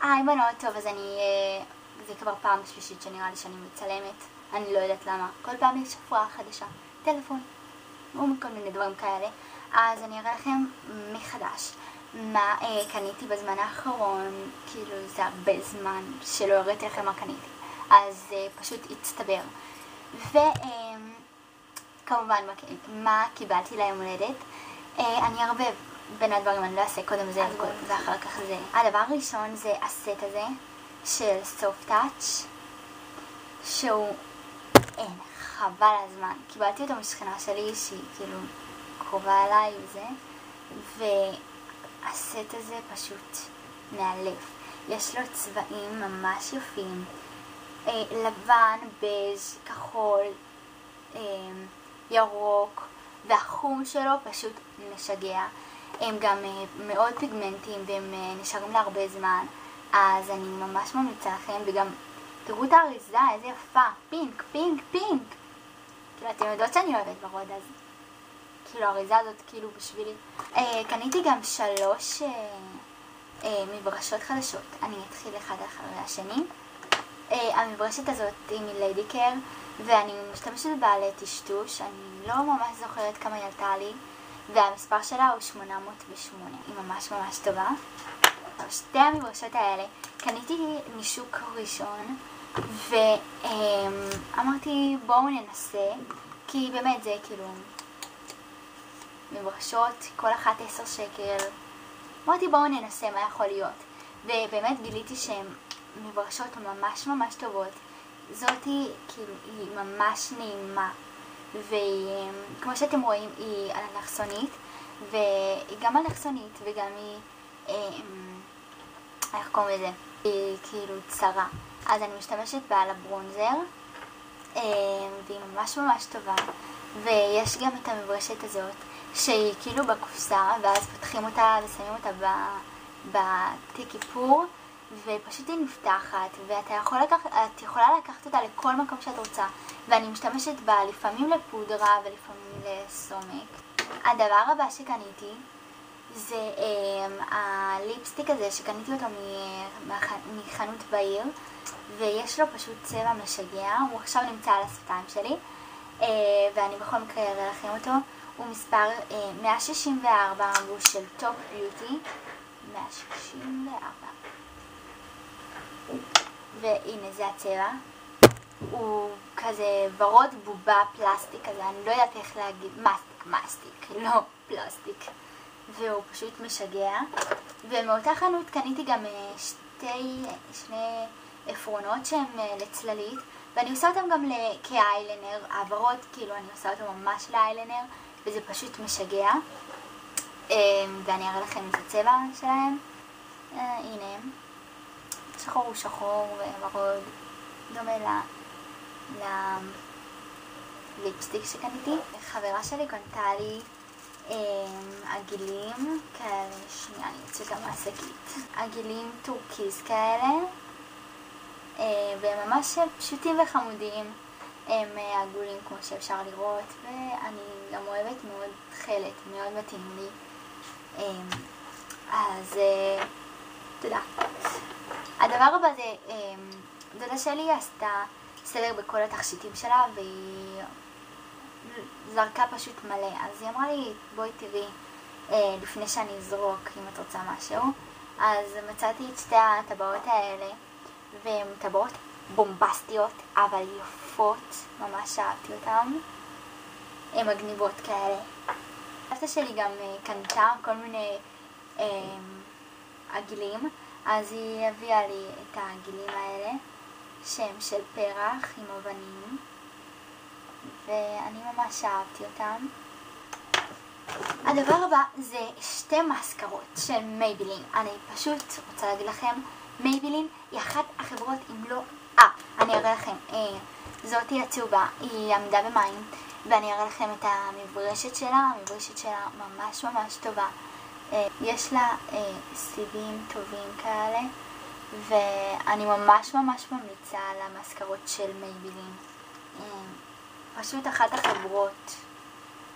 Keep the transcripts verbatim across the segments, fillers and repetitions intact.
היי בנות, טוב, אז אני, זה כבר פעם שלישית שנראה לי שאני מצלמת, אני לא יודעת למה. כל פעם יש הפרעה חדשה, טלפון, או מכל מיני דברים כאלה. אז אני אראה לכם מחדש מה אה, קניתי בזמן האחרון, כאילו זה הרבה זמן שלא הראיתי לכם מה קניתי, אז אה, פשוט הצטבר. וכמובן אה, מה, מה קיבלתי ליום הולדת, אה, אני ארבב בין הדברים, אני לא אעשה קודם זה ואחר כך זה. הדבר הראשון זה הסט הזה של Soft Touch, שהוא אין, חבל הזמן. קיבלתי אותו משכנה שלי שהיא כאילו קרובה אליי וזה, והסט הזה פשוט מאלף. יש לו צבעים ממש יפים, אה, לבן, בז', כחול, אה, ירוק, והחום שלו פשוט משגע. הם גם מאוד פיגמנטיים והם נשארים להרבה זמן, אז אני ממש ממליצה לכם. וגם תראו את האריזה, איזה יפה, פינק, פינק, פינק. כאילו אתם יודעות שאני אוהבת ורוד, אז כאילו האריזה הזאת כאילו בשבילי. אה, קניתי גם שלוש אה, אה, מברשות חדשות, אני אתחיל אחד אחרי השני. אה, המברשת הזאת היא מליידי קר, ואני משתמשת בה לטשטוש, אני לא ממש זוכרת כמה היא עלתה לי, והמספר שלה הוא שמונה מאות ושמונה, היא ממש ממש טובה. שתי המברשות האלה קניתי משוק ראשון, ואמרתי בואו ננסה, כי באמת זה כאילו מברשות, כל אחת עשר שקל. אמרתי בואו ננסה מה יכול להיות, ובאמת גיליתי שהן מברשות ממש ממש טובות. זאתי כאילו היא ממש נעימה, וכמו שאתם רואים היא אלכסונית, והיא גם אלכסונית וגם היא, איך קוראים לזה? היא כאילו צרה. אז אני משתמשת בה על הברונזר, והיא ממש ממש טובה. ויש גם את המברשת הזאת שהיא כאילו בקופסה, ואז פותחים אותה ושמים אותה בתיק איפור, ופשוט היא נפתחת, ואת יכול לקח, את יכולה לקחת אותה לכל מקום שאת רוצה, ואני משתמשת בה לפעמים לפודרה ולפעמים לסומק. הדבר הבא שקניתי זה אה, הליפסטיק הזה שקניתי אותו מחנות בעיר, ויש לו פשוט צבע משגע, הוא עכשיו נמצא על השפתיים שלי, אה, ואני בכל מקרה אראה לכם אותו. הוא מספר אה, מאה שישים וארבע, והוא של טופ ביוטי, מאה שישים וארבע. והנה זה הצבע, הוא כזה ורוד בובה פלסטיק כזה, אני לא יודעת איך להגיד, מסטיק, מסטיק, לא פלסטיק, והוא פשוט משגע. ומאותה חנות קניתי גם שתי, שני עפרונות שהם לצללית, ואני עושה אותם גם כאיילנר, הוורוד כאילו אני עושה אותו ממש לאיילנר, וזה פשוט משגע. ואני אראה לכם את הצבע שלהם, הנה הם. שחור הוא שחור וורוד, דומה לליפסטיק שקניתי. חברה שלי קנתה לי עגילים כאלה, שנייה אני יוצאת גם מהשקית, עגילים טורקיז כאלה, והם ממש פשוטים וחמודים, הם עגולים כמו שאפשר לראות, ואני גם אוהבת מאוד תכלת, מאוד מתאים לי, אז תודה. הדבר הבא זה, דודה שלי עשתה סדר בכל התכשיטים שלה, והיא זרקה פשוט מלא, אז היא אמרה לי בואי תראי לפני שאני אזרוק אם את רוצה משהו. אז מצאתי את שתי הטבעות האלה, והן טבעות בומבסטיות אבל יפות, ממש אהבתי אותן, הן מגניבות כאלה. סבתא שלי גם קנתה כל מיני עגילים, אז היא הביאה לי את העגילים האלה שהם של פרח עם אבנים, ואני ממש אהבתי אותם. הדבר הבא זה שתי מסקרות של מייבלין. אני פשוט רוצה להגיד לכם, מייבלין היא אחת החברות אם לא אה, אני אראה לכם, אה, זאתי הצהובה, היא עמדה במים, ואני אראה לכם את המברשת שלה. המברשת שלה ממש ממש טובה, יש לה אה, סיבים טובים כאלה, ואני ממש ממש ממליצה על המסקרות של מייבלין. אה, פשוט אחת החברות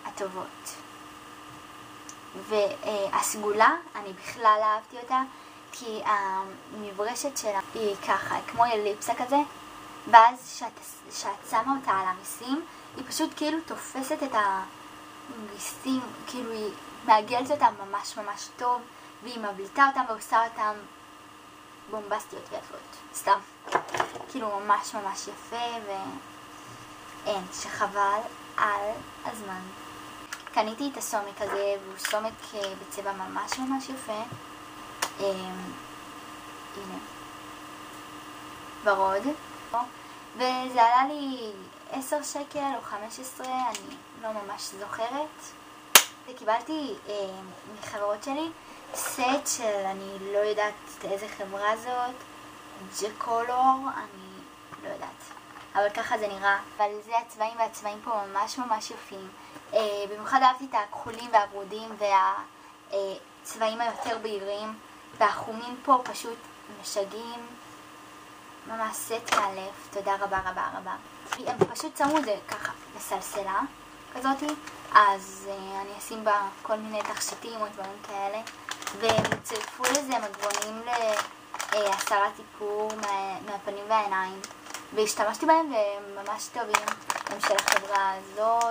הטובות. והסגולה, אני בכלל אהבתי אותה, כי המברשת שלה היא ככה, כמו אליפסה כזה, ואז שאת, שאת שמה אותה על הריסים, היא פשוט כאילו תופסת את הריסים, כאילו היא מעגלת אותם ממש ממש טוב, והיא מבליטה אותם ועושה אותם בומבסטיות ויפות, סתם. כאילו ממש ממש יפה, ואין, שחבל על הזמן. קניתי את הסומק הזה, והוא סומק בצבע ממש ממש יפה. הנה. ורוד. וזה עלה לי עשר שקל או חמש עשרה, אני לא ממש זוכרת. וקיבלתי מחברות שלי סט של, אני לא יודעת איזה חברה זאת, ג'קולור, אני לא יודעת. אבל ככה זה נראה. אבל זה הצבעים, והצבעים פה ממש ממש יפים. אה, במיוחד אהבתי את הכחולים והברודים והצבעים היותר בהירים. והחומים פה פשוט משגעים. ממש סט מאלף. תודה רבה רבה רבה. הם פשוט שמו את זה ככה בסלסלה כזאתי. אז אה, אני אשים בה כל מיני תכשיטים או דברים כאלה. והם צירפו לזה מגבונים להסרת איפור מה, מהפנים והעיניים. והשתמשתי בהם והם ממש טובים. הם של החברה הזאת.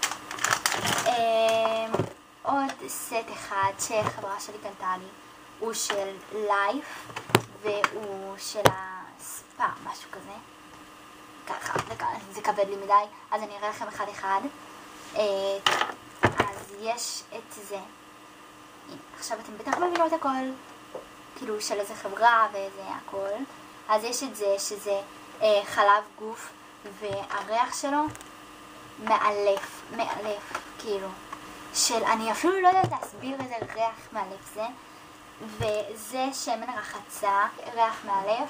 אה, עוד סט אחד שחברה שלי קנתה לי. הוא של לייף והוא של הספא, משהו כזה. ככה, זה כבד לי מדי, אז אני אראה לכם אחד אחד. אז יש את זה. עכשיו אתם בטח מבינות הכל, כאילו של איזה חברה ואיזה הכל. אז יש את זה שזה אה, חלב גוף, והריח שלו מאלף, מאלף, כאילו. של, אני אפילו לא יודעת להסביר איזה ריח מאלף זה. וזה שמן רחצה, ריח מאלף.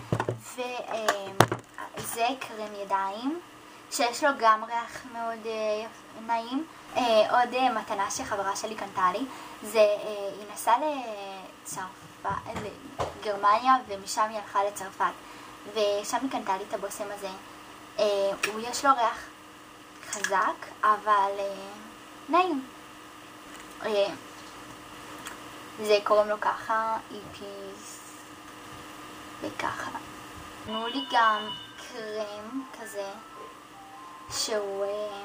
וזה קרם ידיים, שיש לו גם ריח מאוד אה, נעים. אה, עוד אה, מתנה שחברה שלי קנתה לי, זה, אה, היא נסעה לצרפת, לגרמניה, ומשם היא הלכה לצרפת, ושם היא קנתה לי את הבושם הזה. אה, הוא יש לו ריח חזק, אבל אה, נעים. אה, זה קוראים לו ככה, איפיס, וככה. תנו לי גם קרם כזה, שהוא... אה,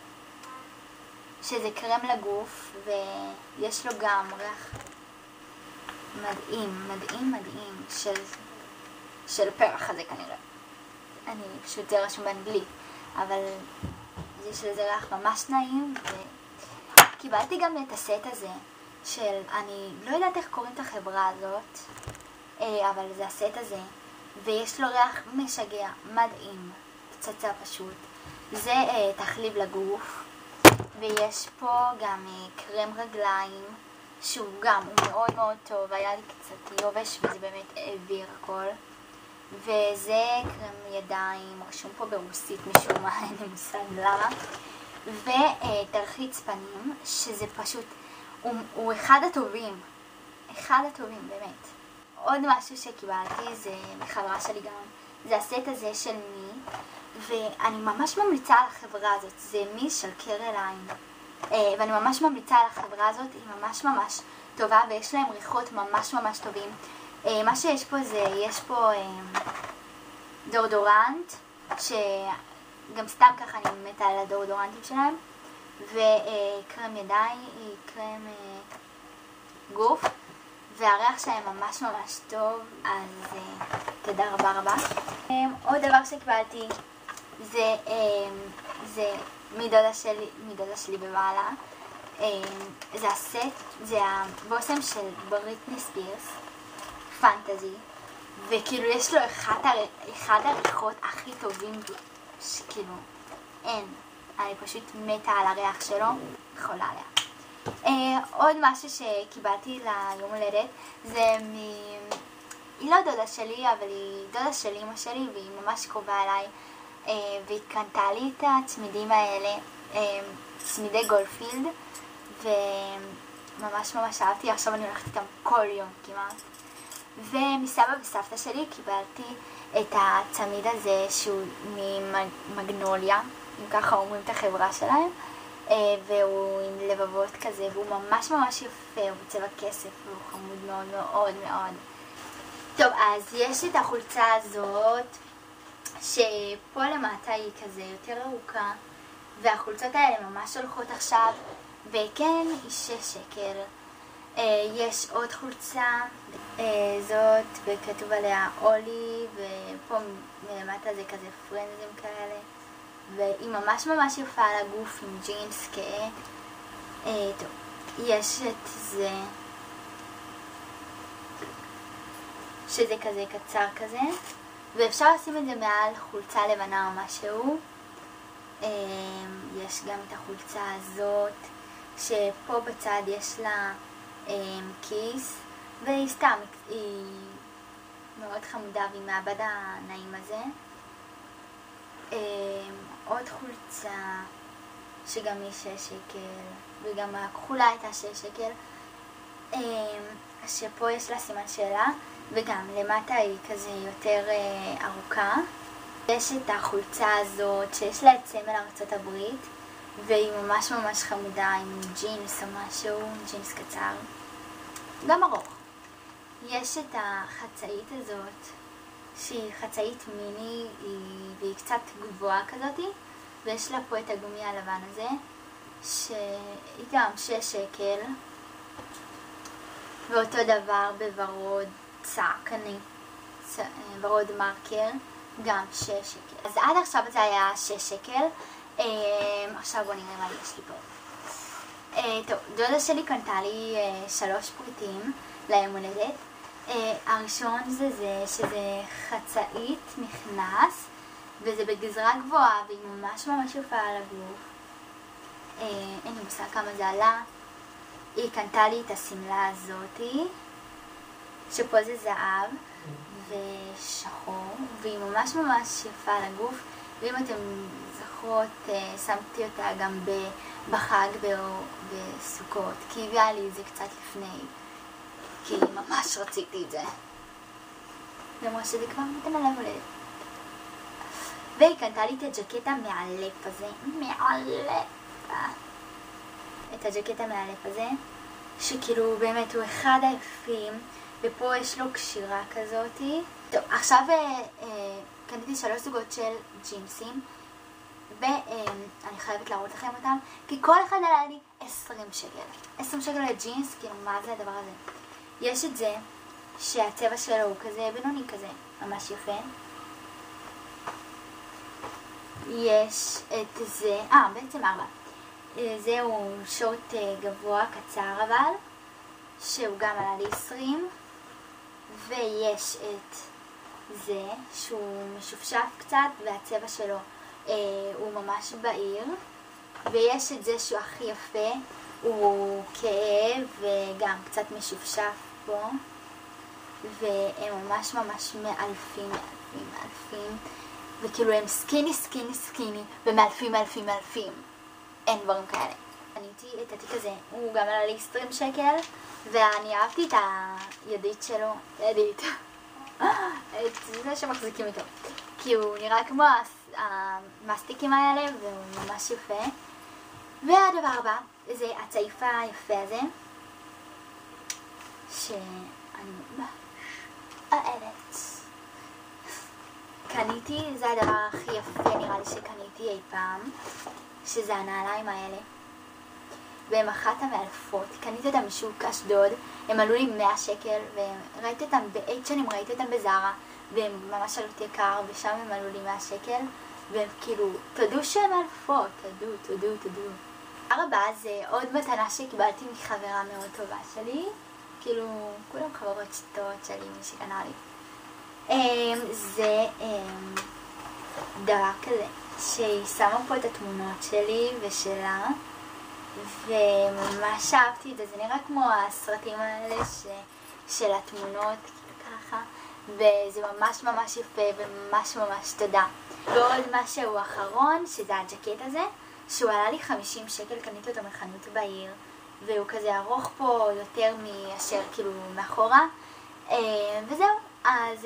שזה קרם לגוף, ויש לו גם ריח מדהים, מדהים, מדהים, של, של פרח הזה כנראה. אני פשוט זה רשום באנגלית, אבל יש לזה ריח ממש נעים, וקיבלתי גם את הסט הזה, של, אני לא יודעת איך קוראים את החברה הזאת, אבל זה הסט הזה, ויש לו ריח משגע, מדהים, פצצה פשוט. זה תחליב לגוף. ויש פה גם קרם רגליים, שהוא גם, הוא מאוד מאוד טוב, היה לי קצת יובש וזה באמת העביר הכל. וזה קרם ידיים, רשום פה ברוסית משום מה, אין לי מושג למה. ותרחיץ פנים, שזה פשוט, הוא, הוא אחד הטובים, אחד הטובים באמת. עוד משהו שקיבלתי, זה מחברה שלי גם, זה הסט הזה של מי, ואני ממש ממליצה על החברה הזאת, זה מי של קרליין, ואני ממש ממליצה על החברה הזאת, היא ממש ממש טובה, ויש להם ריחות ממש ממש טובים. מה שיש פה זה, יש פה דורדורנט, שגם סתם ככה אני מתה על הדורדורנטים שלהם, וקרם ידיים, היא קרם גוף, והריח שלהם ממש ממש טוב, אז תודה רבה רבה. עוד דבר שקיבלתי, זה, זה מדודה שלי, מדודה שלי בבעלה. זה הסט, זה הבושם של בריטני ספירס, פנטזי, וכאילו יש לו אחד, אחד הריחות הכי טובים שכאילו אין. אני פשוט מתה על הריח שלו, חולה עליה. עוד משהו שקיבלתי ליום הולדת, זה מ... היא לא דודה שלי, אבל היא דודה של אמא שלי, והיא ממש קרובה אליי, והיא קנתה לי את הצמידים האלה, צמידי גולפילד, וממש ממש אהבתי, עכשיו אני הולכת איתם כל יום כמעט. ומסבא וסבתא שלי קיבלתי את הצמיד הזה שהוא ממגנוליה, אם ככה אומרים את החברה שלהם, והוא עם לבבות כזה, והוא ממש ממש יפה, הוא בצבע כסף, והוא חמוד מאוד מאוד מאוד. טוב, אז יש את החולצה הזאת, שפה למטה היא כזה יותר ארוכה, והחולצות האלה ממש הולכות עכשיו, וכן, היא שש שקל. יש עוד חולצה, זאת, וכתוב עליה אולי, ופה מלמטה זה כזה פרנזים כאלה, והיא ממש ממש יפה על הגוף עם ג'ינס כהה. טוב, יש את זה, שזה כזה קצר כזה, ואפשר לשים את זה מעל חולצה לבנה או משהו. יש גם את החולצה הזאת, שפה בצד יש לה כיס, והיא סתם, היא מאוד חמודה והיא מעבד הנעים הזה. עוד חולצה שגם היא שש שקל, וגם הכחולה הייתה שש שקל, שפה יש לה סימן שאלה, וגם למטה היא כזה יותר ארוכה. יש את החולצה הזאת שיש לה את סמל ארצות הברית, והיא ממש ממש חמודה עם ג'ינס או משהו, ג'ינס קצר, גם ארוך. יש את החצאית הזאת, שהיא חצאית מיני, והיא קצת גבוהה כזאת, ויש לה פה את הגומי הלבן הזה, שהיא גם שש שקל, ואותו דבר בוורוד צעקני, ורוד מרקר, גם שש שקל. אז עד עכשיו זה היה שש שקל, עכשיו בוא נראה מה יש לי פה. טוב, דודה שלי קנתה לי שלוש פריטים ליום הולדת. הראשון זה זה שזה חצאית מכנס, וזה בגזרה גבוהה, והיא ממש ממש יפה על הגוף. אין לי מושג כמה זה עלה. היא קנתה לי את הסמלה הזאתי, שפה זה זהב ושחור, והיא ממש ממש יפה על הגוף. ואם אתם זוכרות, שמתי אותה גם בחג בסוכות, כי הביאה לי את זה קצת לפני, כי ממש רציתי את זה. למרות שזה כבר מתנה לב הולדת. והיא קנתה לי את הג'קט המאלף הזה, מאלף. את הג'קט המאלף הזה, שכאילו באמת הוא אחד היפים, ופה יש לו קשירה כזאת. טוב, עכשיו אה, קניתי שלוש זוגות של ג'ינסים, ואני חייבת להראות לכם אותם, כי כל אחד עלה לי עשרים שקל. עשרים שקל לג'ינס, כאילו מה זה הדבר הזה? יש את זה, שהצבע שלו הוא כזה בינוני כזה, ממש יפה. יש את זה, אה, בעצם ארבע. זהו שורט גבוה קצר אבל, שהוא גם עלה לי עשרים. ויש את זה, שהוא משופשף קצת, והצבע שלו אה, הוא ממש בהיר. ויש את זה שהוא הכי יפה, הוא כהה וגם קצת משופשף פה. והם ממש ממש מאלפים, מאלפים, מאלפים. וכאילו הם סקיני, סקיני, סקיני, ומאלפים, מאלפים, מאלפים. אין דברים כאלה. קניתי את התיק הזה, הוא גם עלה לי עשרים שקל, ואני אהבתי את הידית שלו, ידית, את זה שמחזיקים איתו, כי הוא נראה כמו המסטיקים האלה, והוא ממש יפה. והדבר הבא, זה הצעיף היפה הזה, שאני ממש אוהבת. קניתי, זה הדבר הכי יפה נראה לי שקניתי אי פעם, שזה הנעליים האלה, והם אחת המאלפות. קניתי אותם משוק אשדוד, הם עלו לי מאה שקל, וראיתי אותם באייט שנים, ראיתי אותם בזרה, והם ממש עלות יקר, ושם הם עלו לי מאה שקל, והם כאילו, תודו שהם מאלפות, תודו, תודו, תודו. הדבר הבא זה עוד מתנה שקיבלתי מחברה מאוד טובה שלי, כאילו, כולם חברות טובות שלי, מי שקנה לי. זה דבר כזה, שהיא שמה פה את התמונות שלי ושלה, וממש אהבתי את זה. זה נראה כמו הסרטים האלה ש... של התמונות, ככה, וזה ממש ממש יפה וממש ממש תודה. ועוד משהו אחרון, שזה הג'קט הזה, שהוא עלה לי חמישים שקל, קניתי אותו מחנות בעיר, והוא כזה ארוך פה יותר מאשר כאילו מאחורה, וזהו. אז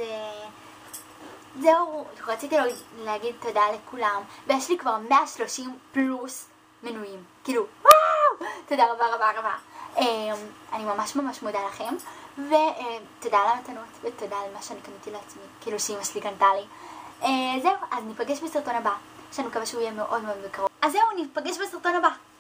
זהו, רציתי להגיד תודה לכולם, ויש לי כבר מאה שלושים פלוס מנויים. כאילו, וואו! תודה רבה רבה רבה. אני ממש ממש מודה לכם, ותודה על המתנות, ותודה על מה שאני קניתי לעצמי, כאילו שאמא שלי קנתה לי. זהו, אז ניפגש בסרטון הבא, שאני מקווה שהוא יהיה מאוד מאוד בקרוב. אז זהו, ניפגש בסרטון הבא.